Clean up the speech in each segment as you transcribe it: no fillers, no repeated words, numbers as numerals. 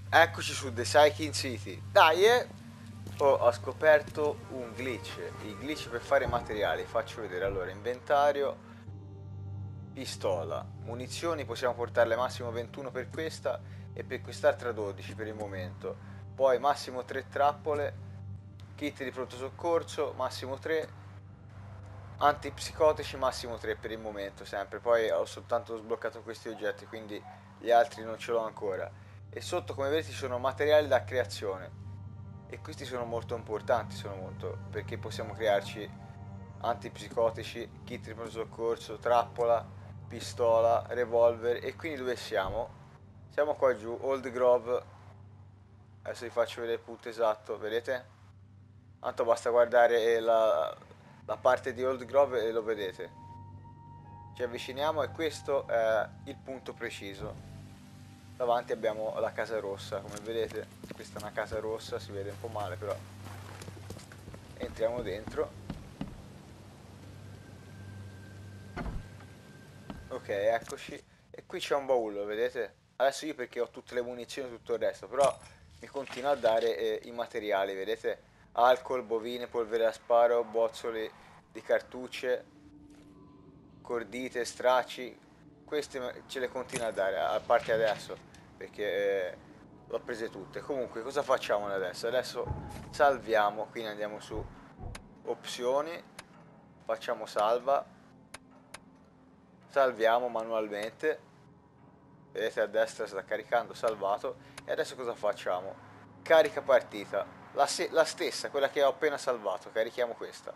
Eccoci su The Psychic City. Dai, oh, ho scoperto un glitch. Il glitch per fare materiali. Faccio vedere. Allora, inventario, pistola, munizioni, possiamo portarle massimo 21 per questa e per quest'altra 12 per il momento. Poi massimo 3 trappole, kit di pronto soccorso, massimo 3, antipsicotici, massimo 3 per il momento sempre. Poi ho soltanto sbloccato questi oggetti, quindi gli altri non ce l'ho ancora. E sotto, come vedete, ci sono materiali da creazione. E questi sono molto importanti, sono molto, perché possiamo crearci antipsicotici, kit di pronto soccorso, trappola, pistola, revolver. E quindi dove siamo? Siamo qua giù, Old Grove. Adesso vi faccio vedere il punto esatto, vedete? Tanto basta guardare la parte di Old Grove e lo vedete. Ci avviciniamo e questo è il punto preciso. Davanti abbiamo la casa rossa, come vedete. Questa è una casa rossa, si vede un po' male però. Entriamo dentro. Ok, eccoci. E qui c'è un baule, vedete? Adesso io perché ho tutte le munizioni e tutto il resto, però mi continua a dare i materiali, vedete? Alcol, bovine, polvere a sparo, bozzoli di cartucce, cordite, stracci. Queste ce le continua a dare, a parte adesso, perché l'ho prese tutte. Comunque, cosa facciamo adesso? Adesso salviamo, quindi andiamo su opzioni, facciamo salva, salviamo manualmente. Vedete a destra sta caricando, salvato. E adesso cosa facciamo? Carica partita. La stessa, quella che ho appena salvato. Carichiamo questa.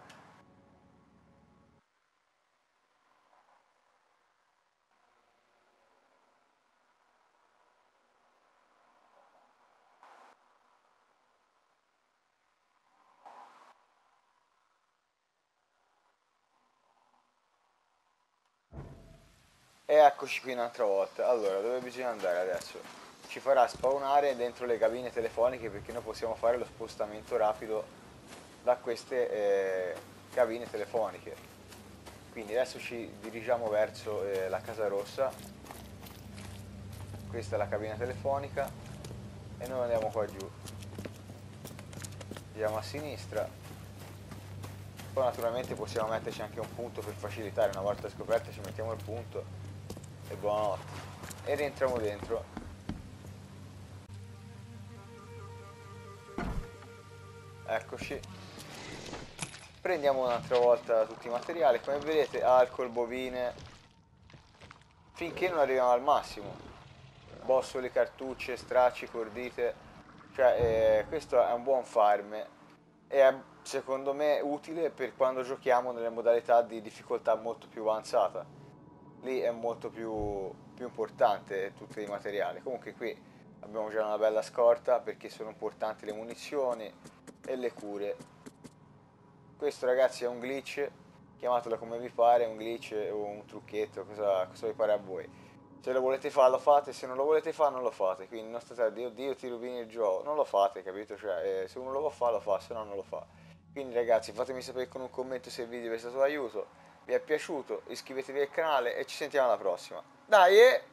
E eccoci qui un'altra volta. Allora, dove bisogna andare adesso? Ci farà spawnare dentro le cabine telefoniche perché noi possiamo fare lo spostamento rapido da queste cabine telefoniche. Quindi adesso ci dirigiamo verso la Casa Rossa. Questa è la cabina telefonica e noi andiamo qua giù. Andiamo a sinistra. Poi naturalmente possiamo metterci anche un punto per facilitare, una volta scoperto ci mettiamo il punto e buonanotte. E rientriamo dentro. Eccoci. Prendiamo un'altra volta tutti i materiali, come vedete alcol, bovine, finché non arriviamo al massimo. Bossoli, cartucce, stracci, cordite, cioè questo è un buon farm e è secondo me utile per quando giochiamo nelle modalità di difficoltà molto più avanzata. Lì è molto più importante tutti i materiali. Comunque qui abbiamo già una bella scorta perché sono importanti le munizioni e le cure. Questo ragazzi è un glitch, chiamatelo come vi pare, un glitch o un trucchetto, cosa vi pare a voi. Se lo volete fare lo fate, se non lo volete fare non lo fate, quindi non state a dire oddio ti rovini il gioco, non lo fate, capito? Cioè se uno lo vuole lo fa, se no non lo fa. Quindi ragazzi fatemi sapere con un commento se il video vi è stato d'aiuto, vi è piaciuto, iscrivetevi al canale e ci sentiamo alla prossima. Dai!